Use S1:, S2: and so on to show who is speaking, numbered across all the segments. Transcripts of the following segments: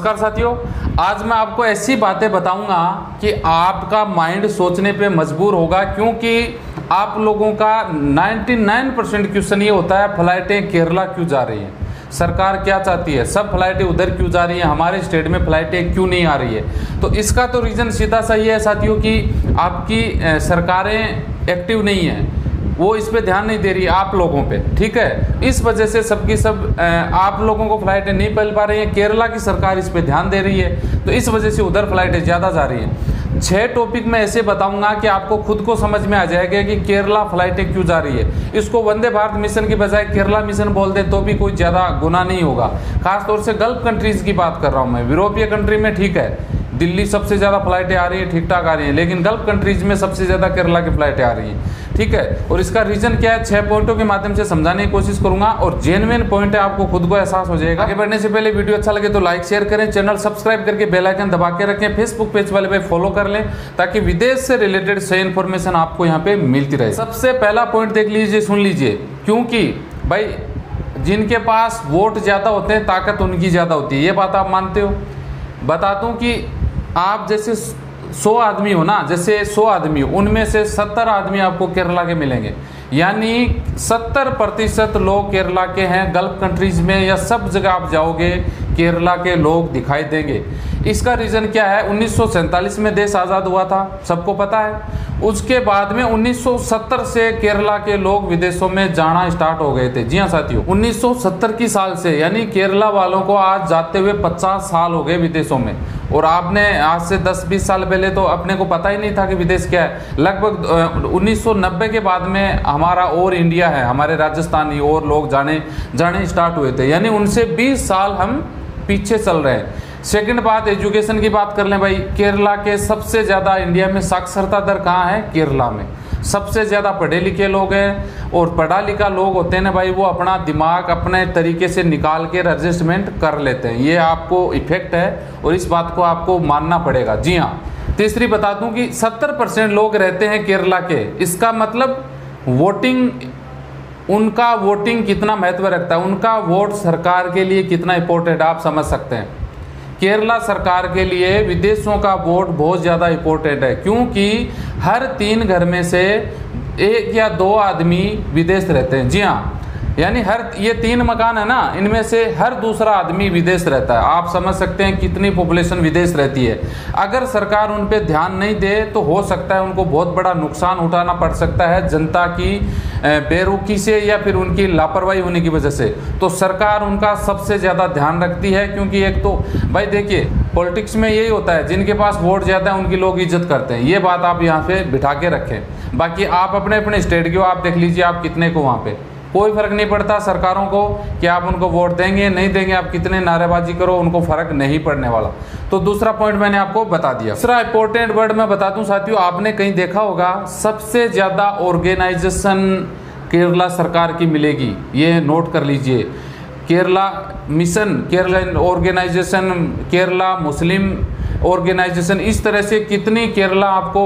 S1: नमस्कार साथियों, आज मैं आपको ऐसी बातें बताऊंगा कि आपका माइंड सोचने पे मजबूर होगा, क्योंकि आप लोगों का 99% क्वेश्चन ये होता है फ्लाइटें केरला क्यों जा रही हैं, सरकार क्या चाहती है, सब फ्लाइटें उधर क्यों जा रही हैं, हमारे स्टेट में फ्लाइटें क्यों नहीं आ रही है। तो इसका तो रीज़न सीधा सही है साथियों कि आपकी सरकारें एक्टिव नहीं हैं, वो इस पे ध्यान नहीं दे रही आप लोगों पे, ठीक है। इस वजह से सबकी सब आप लोगों को फ्लाइटें नहीं मिल पा रही हैं, केरला की सरकार इस पे ध्यान दे रही है, तो इस वजह से उधर फ्लाइटें ज़्यादा जा रही हैं। 6 टॉपिक मैं ऐसे बताऊंगा कि आपको खुद को समझ में आ जाएगा कि केरला फ्लाइटें क्यों जा रही है। इसको वंदे भारत मिशन की बजाय केरला मिशन बोल दे तो भी कोई ज़्यादा गुनाह नहीं होगा। खासतौर से गल्फ कंट्रीज़ की बात कर रहा हूँ मैं। यूरोपीय कंट्री में ठीक है, दिल्ली सबसे ज़्यादा फ्लाइटें आ रही है, ठीक ठाक आ रही हैं, लेकिन गल्फ कंट्रीज में सबसे ज़्यादा केरला की फ्लाइटें आ रही हैं, ठीक है। और इसका रीज़न क्या है, 6 पॉइंटों के माध्यम से समझाने की कोशिश करूंगा और जेन्युइन पॉइंट है, आपको खुद को एहसास हो जाएगा। आगे बढ़ने से पहले वीडियो अच्छा लगे तो लाइक शेयर करें, चैनल सब्सक्राइब करके बेल आइकन दबा के रखें, फेसबुक पेज वाले पे फॉलो कर लें ताकि विदेश से रिलेटेड सही इन्फॉर्मेशन आपको यहाँ पे मिलती रहे। सबसे पहला पॉइंट देख लीजिए, सुन लीजिए, क्योंकि भाई जिनके पास वोट ज़्यादा होते हैं ताकत उनकी ज़्यादा होती है, ये बात आप मानते हो। बता दूं कि आप जैसे 100 आदमी हो ना, जैसे 100 आदमी हो, उनमें से 70 आदमी आपको केरला के मिलेंगे, यानी 70% लोग केरला के हैं। गल्फ कंट्रीज में या सब जगह आप जाओगे केरला के लोग दिखाई देंगे। इसका रीज़न क्या है, 1947 में देश आज़ाद हुआ था, सबको पता है। उसके बाद में 1970 से केरला के लोग विदेशों में जाना स्टार्ट हो गए थे। जी हाँ साथियों, 1970 की साल से, यानी केरला वालों को आज जाते हुए 50 साल हो गए विदेशों में। और आपने आज से 10-20 साल पहले तो अपने को पता ही नहीं था कि विदेश क्या है। लगभग 1990 के बाद में हमारा और इंडिया है, हमारे राजस्थानी और लोग जाने स्टार्ट हुए थे, यानी उनसे 20 साल हम पीछे चल रहे हैं। सेकंड बात, एजुकेशन की बात कर लें भाई, केरला के सबसे ज़्यादा इंडिया में साक्षरता दर कहाँ है, केरला में सबसे ज़्यादा पढ़े लिखे लोग हैं। और पढ़ा लिखा लोग होते हैं ना भाई, वो अपना दिमाग अपने तरीके से निकाल के एडजस्टमेंट कर लेते हैं, ये आपको इफेक्ट है और इस बात को आपको मानना पड़ेगा। जी हाँ, तीसरी बता दूं कि 70% लोग रहते हैं केरला के। इसका मतलब वोटिंग, उनका वोटिंग कितना महत्व रखता है, उनका वोट सरकार के लिए कितना इंपॉर्टेंट आप समझ सकते हैं। केरला सरकार के लिए विदेशों का वोट बहुत ज़्यादा इम्पोर्टेंट है, क्योंकि हर 3 घर में से 1 या 2 आदमी विदेश रहते हैं। जी हाँ, यानी ये 3 मकान है ना, इनमें से हर दूसरा आदमी विदेश रहता है। आप समझ सकते हैं कितनी पॉपुलेशन विदेश रहती है। अगर सरकार उन पे ध्यान नहीं दे तो हो सकता है उनको बहुत बड़ा नुकसान उठाना पड़ सकता है, जनता की बेरुखी से या फिर उनकी लापरवाही होने की वजह से। तो सरकार उनका सबसे ज़्यादा ध्यान रखती है, क्योंकि एक तो भाई देखिए, पॉलिटिक्स में यही होता है, जिनके पास वोट ज़्यादा है उनकी लोग इज्जत करते हैं, ये बात आप यहाँ पे बिठा के रखें। बाकी आप अपने अपने स्टेट की आप देख लीजिए, आप कितने को वहाँ पे कोई फर्क नहीं पड़ता सरकारों को कि आप उनको वोट देंगे नहीं देंगे, आप कितने नारेबाजी करो, उनको फर्क नहीं पड़ने वाला। तो दूसरा पॉइंट मैंने आपको बता दिया। दूसरा इंपॉर्टेंट वर्ड मैं बता दूं साथियों, आपने कहीं देखा होगा सबसे ज़्यादा ऑर्गेनाइजेशन केरला सरकार की मिलेगी, ये नोट कर लीजिए। Kerala mission, Kerala organisation, Kerala Muslim organisation, इस तरह से कितनी केरला आपको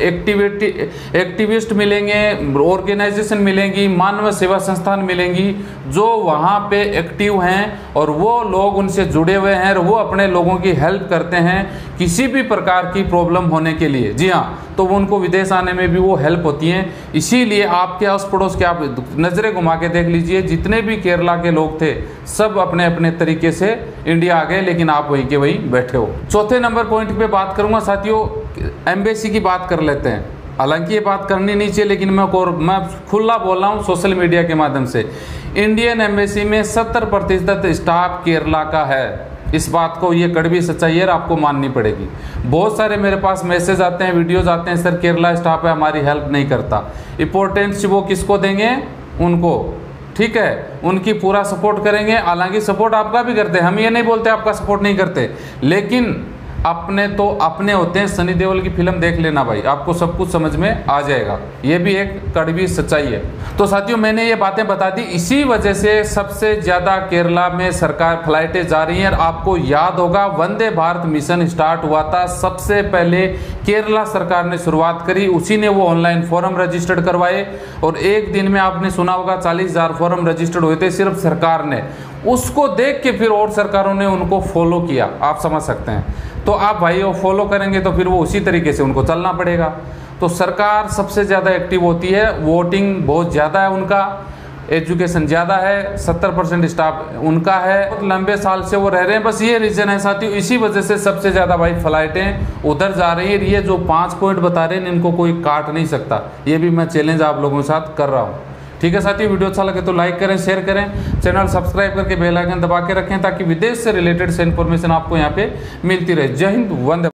S1: एक्टिविस्ट मिलेंगे, ऑर्गेनाइजेशन मिलेंगी, मानव सेवा संस्थान मिलेंगी जो वहाँ पे एक्टिव हैं और वो लोग उनसे जुड़े हुए हैं और वो अपने लोगों की हेल्प करते हैं किसी भी प्रकार की प्रॉब्लम होने के लिए। जी हाँ, तो वो उनको विदेश आने में भी वो हेल्प होती हैं। इसीलिए आपके आस पड़ोस के आप नज़रें घुमा के देख लीजिए, जितने भी केरला के लोग थे सब अपने अपने तरीके से इंडिया आ गए, लेकिन आप वहीं के वहीं बैठे हो। चौथे नंबर पॉइंट पे बात करूंगा साथियों, एम्बेसी की बात कर लेते हैं। हालांकि ये बात करनी नहीं चाहिए, लेकिन मैं खुला बोल रहा हूँ सोशल मीडिया के माध्यम से। इंडियन एम्बेसी में 70% स्टाफ केरला का है। इस बात को, ये कड़वी सच्चाई है, आपको माननी पड़ेगी। बहुत सारे मेरे पास मैसेज आते हैं, वीडियोज आते हैं, सर केरला स्टाफ है हमारी हेल्प नहीं करता। इंपॉर्टेंस वो किसको देंगे, उनको, ठीक है, उनकी पूरा सपोर्ट करेंगे। हालांकि सपोर्ट आपका भी करते हैं, हम ये नहीं बोलते आपका सपोर्ट नहीं करते, लेकिन अपने तो अपने होते हैं। सनी देओल की फिल्म देख लेना भाई, आपको सब कुछ समझ में आ जाएगा, ये भी एक कड़वी सच्चाई है। तो साथियों, मैंने ये बातें बता दी, इसी वजह से सबसे ज़्यादा केरला में सरकार फ्लाइटें जा रही हैं। और आपको याद होगा वंदे भारत मिशन स्टार्ट हुआ था, सबसे पहले केरला सरकार ने शुरुआत करी, उसी ने वो ऑनलाइन फॉर्म रजिस्टर्ड करवाए और एक दिन में आपने सुना होगा 40,000 फॉर्म रजिस्टर्ड हुए थे सिर्फ सरकार ने। उसको देख के फिर और सरकारों ने उनको फॉलो किया, आप समझ सकते हैं। तो आप भाई वो फॉलो करेंगे तो फिर वो उसी तरीके से उनको चलना पड़ेगा। तो सरकार सबसे ज़्यादा एक्टिव होती है, वोटिंग बहुत ज़्यादा है उनका, एजुकेशन ज़्यादा है, 70% स्टाफ उनका है, बहुत लंबे साल से वो रह रहे हैं। बस ये रीज़न है साथियों, इसी वजह से सबसे ज़्यादा भाई फ्लाइटें उधर जा रही है। ये जो 5 पॉइंट बता रहे हैं इनको कोई काट नहीं सकता, ये भी मैं चैलेंज आप लोगों के साथ कर रहा हूँ। ठीक है साथियों, वीडियो अच्छा लगे तो लाइक करें, शेयर करें, चैनल सब्सक्राइब करके बेल आइकन दबा के रखें ताकि विदेश से रिलेटेड से इन्फॉर्मेशन आपको यहाँ पे मिलती रहे। जय हिंद, वंदे।